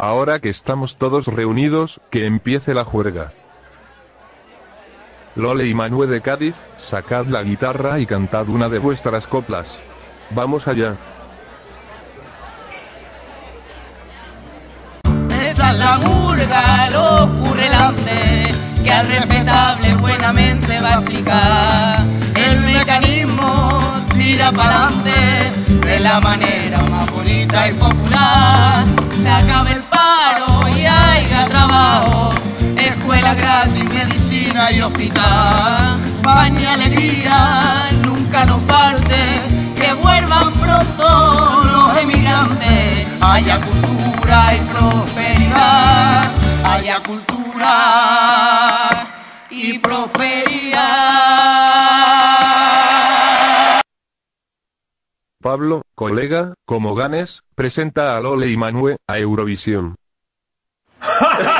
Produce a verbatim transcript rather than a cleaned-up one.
Ahora que estamos todos reunidos, que empiece la juerga. Lole y Manuel de Cádiz, sacad la guitarra y cantad una de vuestras coplas. Vamos allá. Esa es la murga, lo currelante, que al respetable buenamente va a explicar. El mecanismo tira para adelante de la manera más bonita y popular. Se acabe el paro y haya trabajo, escuela gratis, medicina y hospital. Pan y alegría nunca nos falte, que vuelvan pronto los emigrantes. Haya cultura y prosperidad, haya cultura y prosperidad. Pablo, colega, como ganes, presenta a Lole y Manuel a Eurovisión.